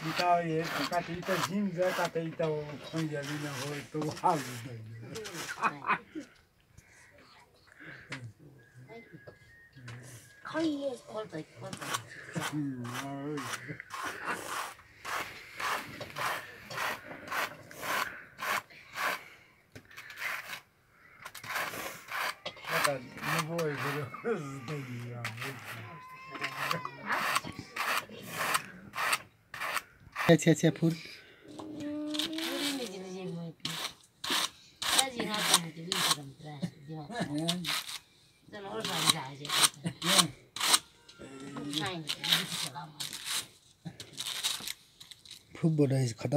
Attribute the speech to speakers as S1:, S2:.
S1: Então, catita zinga, catita o congelina foi tu rápido.
S2: Kayı korda.
S1: Fakat ne bu öyle hızlı ya.
S3: छे फुल football है खत्म